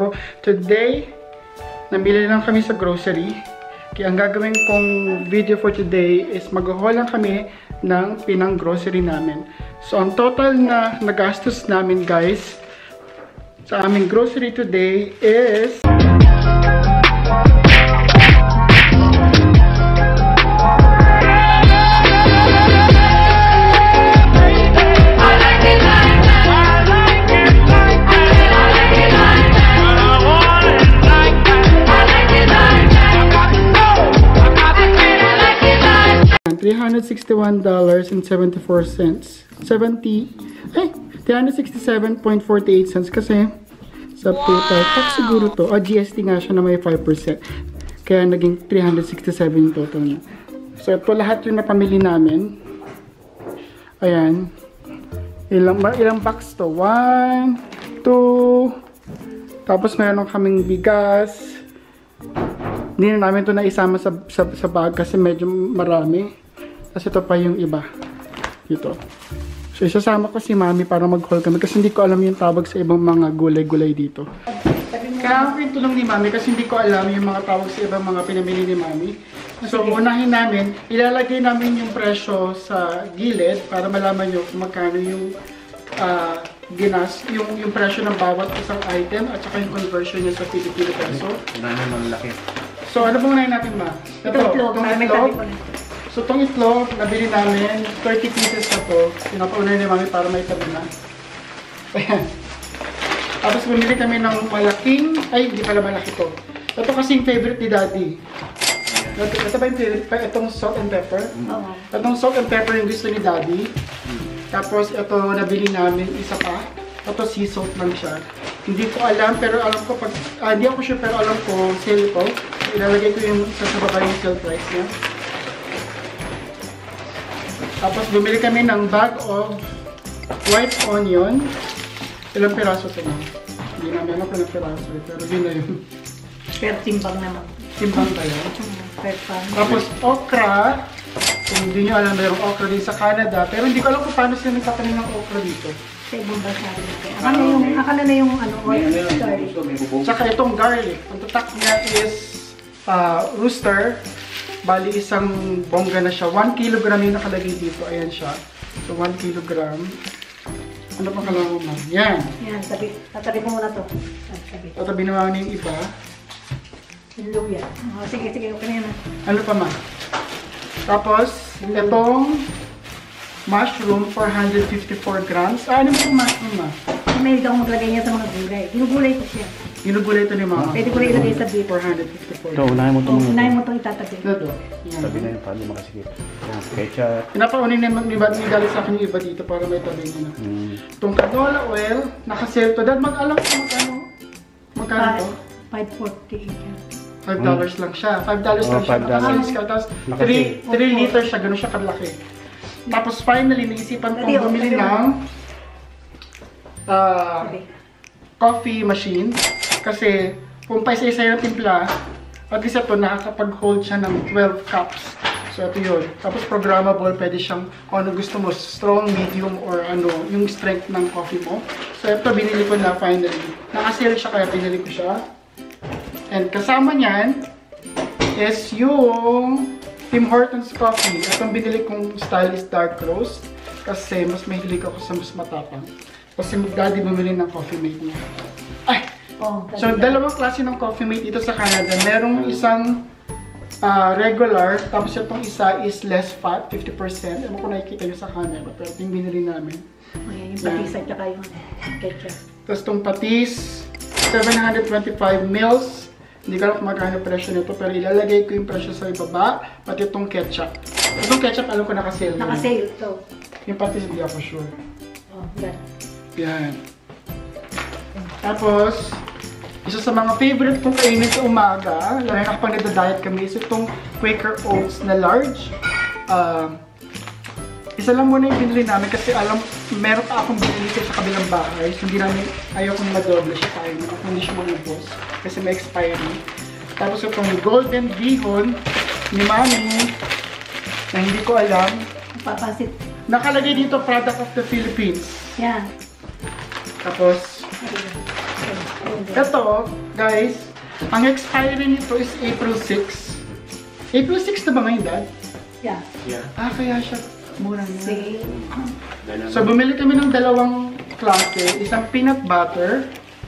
ko. Today, nabili lang kami sa grocery. Kaya ang gagawin kong video for today is mag-haul lang kami ng pinang grocery namin. So, ang total na nagastos namin guys sa aming grocery today is $361.74. 367.48 cents kasi sa total. Tax siguro to. GST nga siya na may 5%. Kaya naging 367 yung total niya. So ito lahat yung napamili namin. Ayan. Ilang box to? 1, 2. Tapos meron kaming bigas. Hindi na namin ito naisama sa bag kasi medyo marami. Kasi ito pa yung iba. Dito. So, isasama ko si Mami para mag-haul kami kasi hindi ko alam yung tawag sa ibang mga gulay-gulay dito. Kaya ako yung tulong ni Mami kasi hindi ko alam yung mga tawag sa ibang mga pinamili ni Mami. So, unahin namin, ilalagay namin yung presyo sa gilid para malaman nyo kung magkano yung yung presyo ng bawat isang item at saka yung conversion niya sa Filipino peso. So, ano bang unahin natin, Ma? Ito, itong itlog. So, itong itlog, nabili namin, 30 pieces na to. Pinapaunay ni Mami para may tabi na. Ayan. Tapos, bumili kami ng malaking, hindi pala malaki to. Ito kasing favorite ni Daddy. Ito ba yung favorite pa? Itong salt and pepper. Itong salt and pepper yung gusto ni Daddy. Tapos, ito nabili namin, isa pa. Ito sea salt lang siya. Hindi ko alam, pero alam ko, hindi ako sure, pero alam ko, sale ko. Ilalagay ko yung sa baba yung sale price niya. Tapos bumili kami ng bag of white onion. Ilang piraso ito na? Hindi namin alam kung ilang piraso. Pero yun na yun. Pero timbang naman. Timbang tayo. Tapos okra. Kung hindi nyo alam, mayroong okra din sa Canada. Pero hindi ko alam kung paano sila nagtatanim ng okra dito. Sa ibang bansa rin. Akala na yung garlic. Tsaka itong garlic. Ang tatak niya is rooster. Bali, isang bongga na siya. 1 kilogram yung nakalagay dito. Ayan siya. So, 1 kilogram. Ano pang kailangan mo, ma'am? Yan. Yan, tatabi mo muna to. Tatabi naman yung iba. Yung luya. Sige, okay na yan. Ano pa, ma'am? Tapos, itong mushroom, 454 grams. Ano ba yung mushroom, ma'am? May daw maglagay niya sa mga gulay. Ginugulay ko siya. Ginugulay ito ni mama. Pwede ko rin ilagay sa beef. 454. Ito, unahin mo ito muna. Unahin mo itong itatabi. Ito. Tabi na yun, paano makasigit. Ketchup. Pinapaunin ni Dali sa akin yung iba dito para may tabi niya na. Itong canola oil, nakasale to. Dad, mag-alam ko magkano to? $5.48. $5 lang siya. $5 lang siya. Nakasales ka. Tapos 3 liters siya. Ganun siya kalaki. Tapos finally, naisipan kong bumili ng coffee machine. Kasi kung paisa-isa yung timpla, at least ito nakakapag-hold siya ng 12 cups. So ito yun. Tapos programmable, pwede siyang kung ano gusto mo, strong, medium, or ano, yung strength ng coffee mo. So ito binili ko na finally. Nakasale siya kaya binili ko siya. And kasama niyan is yung Tim Hortons coffee. Itong binili kong style is dark roast. Kasi mas mahilig ako sa mas matapang. Kasi Daddy bumili ng coffee mate niya. So, dalawang klase ng coffee mate dito sa Canada. Merong isang regular, tapos itong isa is less fat, 50%. Ewan ko nakikita nyo sa camera, pero ito yung binili namin. Ayan, yung patis at saka yung ketchup. Tapos itong patis, 725 mils. Hindi ko alam kung magkano presyo nito, pero ilalagay ko yung presyo sa ibaba, pati itong ketchup. Itong ketchup, alam ko nakasale. Nakasale ito. Yung patis, hindi ako sure. Yan. Yan. Tapos, isa sa mga favorite kong kainin sa umaga, lalo na kapag nagda-diet kami, is itong Quaker Oats na large. Isa lang muna yung binili namin kasi alam, meron pa akong binili sa kabilang bahay. So, hindi namin, ayaw kong madoble siya tayo, hindi siya maubos kasi may expiry. Tapos itong Golden Bihon ni Mami, na hindi ko alam. Papasit. Nakalagay dito, product of the Philippines. Yan. Tapos, Ito, guys, ang expiry nito is April 6. April 6 na ba ngayon, Dad? Yeah. Yeah. Kaya siya mura na. Sale. So, bumili kami ng dalawang klase. Isang peanut butter.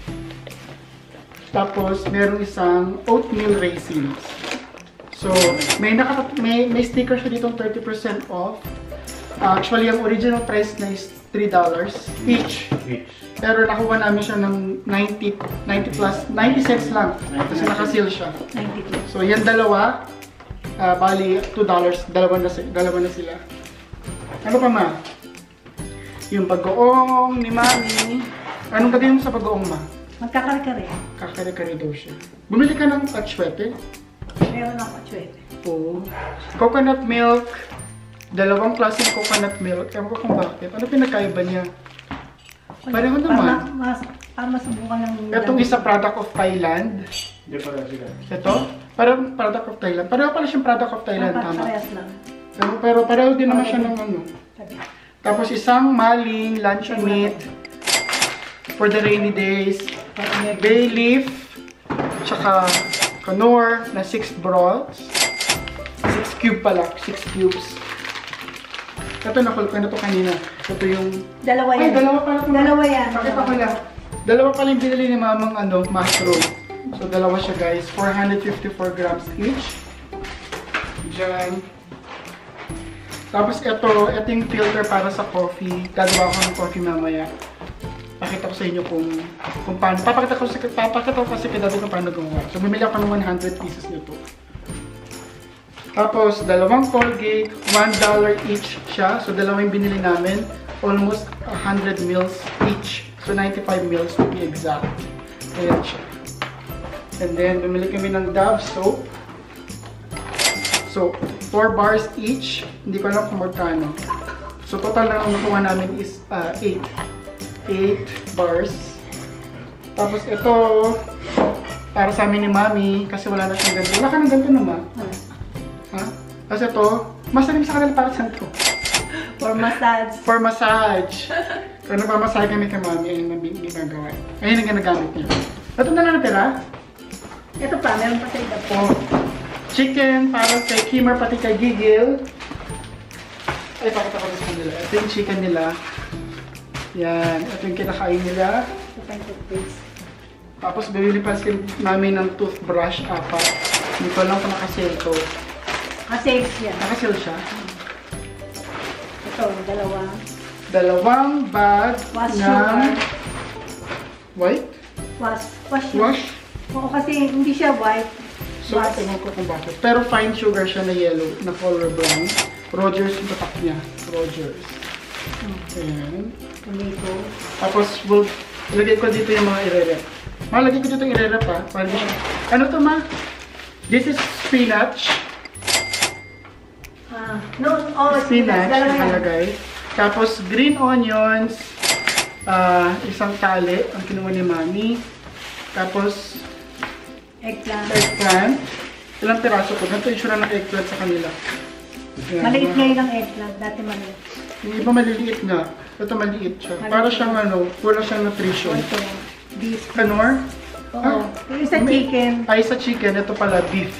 Tapos, merong isang oatmeal raisins. So, may sticker siya dito 30% off. Actually, ang original price na is $3 each. Pero nakuha namin siya ng 90 cents lang. Kasi naka-seal siya. 92. So, yan dalawa. Bali, $2. Dalawa na sila. Ano pa, ma? Yung pag-goong ni Mami. Anong gagawin mo sa pag-goong, ma? Magkakare-kare. Kakare-kare daw siya. Bumili ka ng atsuete? Meron ako atsuete. Oo. Coconut milk. Dalawang klaseng coconut milk. Ewan ko kung bakit. Ano pinagkaiba niya? Pareho naman. Para masubukan ng... Itong isa product of Thailand. Hindi pa rin sila. Ito, parang product of Thailand. Pareho pala siyang product of Thailand, tama. Parehas lang. Pero pareho din naman siya ng ano. Sabi. Tapos isang maling luncheon meat for the rainy days. Bay leaf, tsaka Knorr na 6 broths. 6 cube pala, 6 cubes. Ito, nakulit ko na ito kanina. Ito yung... Dalawa Ay, yan. dalawa pala. Dalawa yan. Pakita ko lang. Dalawa pala yung binili ni mamang mushroom. So, dalawa siya, guys. 454 grams each. Diyan. Tapos, ito yung filter para sa coffee. Gagawa ko ng coffee mamaya. Pakita ko sa inyo kung paano. Papakita ko kasi kay dati kung paano gumawa. So, bumili ako ng 100 pieces nito. Tapos, dalawang Colgate, $1 each siya. So, dalawang binili namin. Almost 100 mils each. So, 95 mils to be exact. Ayan siya. And then, bumili kami ng Dove soap. So, 4 bars each. Hindi ko alam kung magkano. So, total na ang nakuha namin is 8 bars. Tapos, ito, para sa amin ni Mami, kasi wala na siyang ganito. Wala ka ng ganito naman. Ha? Kasi ito, masalim sa kanila para saan to? For massage. For massage. Kung nagmamassage kami kay Mami, ayun ang ginagawa. Ayun ang ginagamit niya. Ito na lang natira. Ito pa, meron pa sa iba po. Oh, chicken para kay Kimmer pati kay Gigil. Ay, pakita ko sa kanila. Ito yung chicken nila. Yan. Ito yung kinakain nila. Ito pa yung toothpaste. Tapos, bibili pa si Mami ng toothbrush, 4. Hindi ko lang kung nakasale to. Kasi yan. Nakasale siya. Ito, dalawa. Dalawang bag Was ng sugar. white Wash yun. wash. Oo, kasi hindi siya white. So, tingnan ko kung bakit. Pero fine sugar siya na yellow, na color brown. Rogers yung tatak niya. Rogers. Ayan. Tomato. Tapos, ilagay ko dito yung mga ire-rep. Lagay ko dito yung ire-rep ha. Para di siya. Ano to, ma? This is spinach. Spinach dalawa yan. nakalagay. Tapos, green onions. Isang tali. Ang kinuha ni Mami. Tapos, eggplant. Ilang piraso ko. Ganito yung sura ng eggplant sa kanila. Ayan. Maliit ngayon ang eggplant. Dati maliit. Yung iba maliliit nga. Ito maliit siya. Para siyang wala siyang nutrition. Ito, beef. Kanor? Oo. Yung sa chicken. Ay, sa chicken. Ito pala, beef.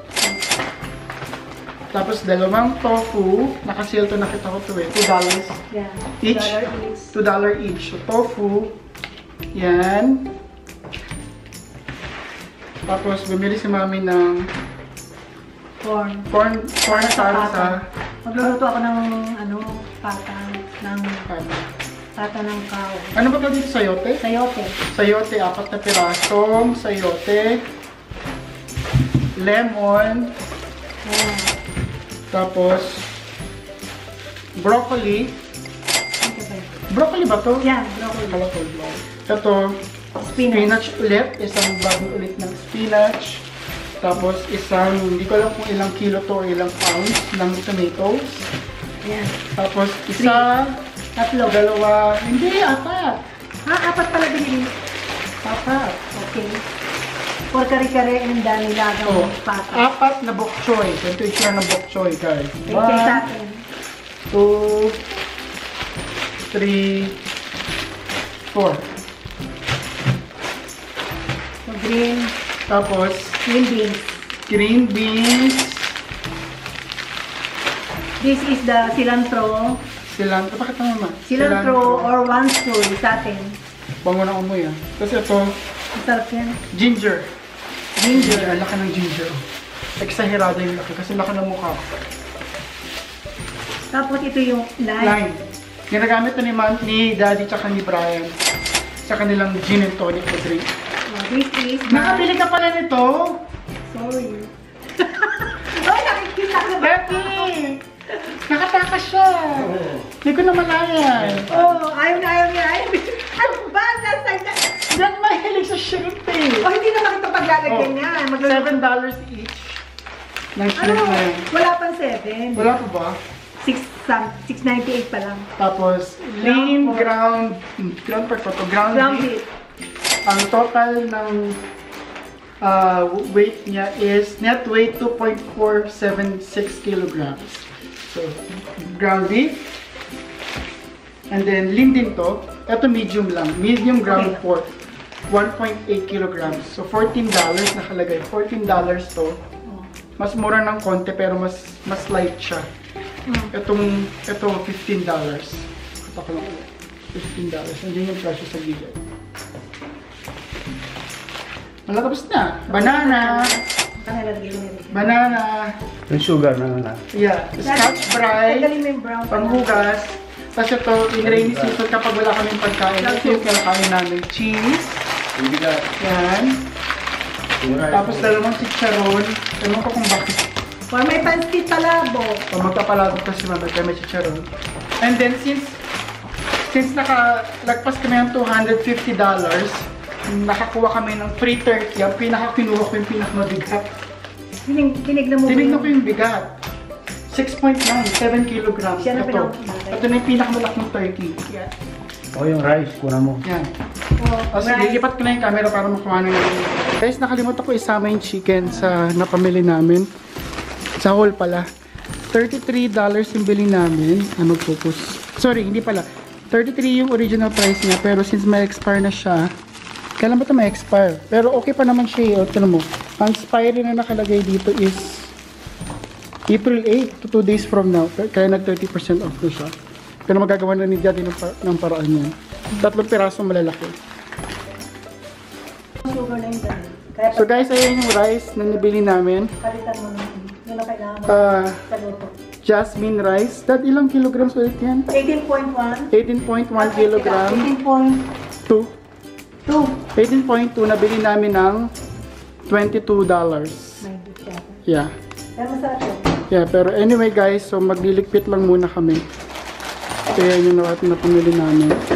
Tapos, dalawang tofu. Nakasil to, nakita ko to eh. $2 Yan. each. $2 $2 each. So, tofu. Yan. Tapos, bumili si Mami ng corn salsa. Magluluto ako ng pata ng cow. Ano ba ito dito? Sayote? Sayote. Sayote, 4 na pirasong sayote. Lemon. Ayan. Tapos, broccoli. Ito ba yun? Broccoli ba to? Yan, broccoli. Colorful brown. Ito, spinach ulit. Isang bagong ulit ng spinach. Tapos, hindi ko alam kung ilang kilo to o ilang pounds ng tomatoes. Yan. Tapos, isa, Tatlo. dalawa, hindi, 4. Apat pala binili. 4. Okay. For kare-kare and nilagang Oh, pata. 4 na bok choy. Ito yung share ng bok choy, guys. Kay sa atin. 2, 3, 4. green Tapos, beans. green beans, This is the cilantro. cilantro. Bakit naman? Cilantro or one spoon sa atin. Bango na amoy ah. Tapos ito, Masarap yan. ginger. Ginger. Ang laki ng ginger. Exagerado yung laki kasi laki ng mukha. Tapos ito yung lime. Lime. Ginagamit na ni Daddy tsaka ni Brian sa kanilang gin and tonic na drink. This is Nakabili ka pala nito? sorry. Oh, nakikita ko ba? Becky! Nakatakas siya! Hindi ko na malayan. Oh, ayaw niya. Ano ba? Yan mahilig sa shrimp eh. Oh, hindi naman ito paglalagyan Oh, niya. $7 each. Ng Ano? shrimp na yan. Wala pang 7. Wala pa ba? 698 pa lang. Tapos, lean ground pork pa to. Ground Ground beef. beef. Ang total ng weight niya is net weight 2.476 kilograms. So, ground beef. And then, lean din to. Ito medium lang. Medium ground Okay. pork. 1.8 kilograms. So, $14 nakalagay. $14 to. Mas mura ng konti pero mas light siya. Ito $15. Ito ko lang ulit. $15. Nandiyan yung presyo sa gilid. Malapos na. Banana. Banana. Yung sugar na. Yeah. Scotch Brite. Tanggalin mo yung brown. Panghugas. Tapos ito, in rainy season kapag wala kaming pagkain. Ito yung kinakain namin. Cheese. Yan. Tapos dalawang chicharon. Ewan ko kung bakit. Or may pancit palabo. O magpapalabog kasi mama kaya may chicharon. And then since nakalagpas kami ng $250, nakakuha kami ng free turkey. Ang kinuha ko yung pinakamabigat. Tinignan mo. Tinignan ko yung bigat. 6.9, 7 kilograms. Siya na Ito. pinakamalaki. Ito na yung pinakamalaking turkey. Yeah. O yung rice, kuna mo. Yan. Oh, O sige, lipat ko na yung camera para makuha na yung guys, nakalimutan ko isama yung chicken sa napamili namin. Sa haul pala. $33 yung bili namin. Ano focus? Sorry, hindi pala. 33 yung original price niya. Pero since may expire na siya, kailan ba ito may expire? Pero okay pa naman siya. O, tignan mo. Ang expiry na nakalagay dito is April 8 to 2 days from now. Kaya nag 30% off na siya. Pero magagawa na ni Daddy ng paraan yan. 3 piraso malalaki. sugar na yung ganun. Kaya So guys, ayan yung rice na nabili namin. palitan mo na. Yun ang kailangan mo sa luto. Jasmine rice. Dad, ilang kilograms ulit yan? 18.1. 18.1 kilogram. 18.2. 18.2 nabili namin ng $22. May bit siya. Yeah. Pero masarap yun. Yeah, pero anyway guys, so magliligpit lang muna kami. Kaya yun na pamili namin.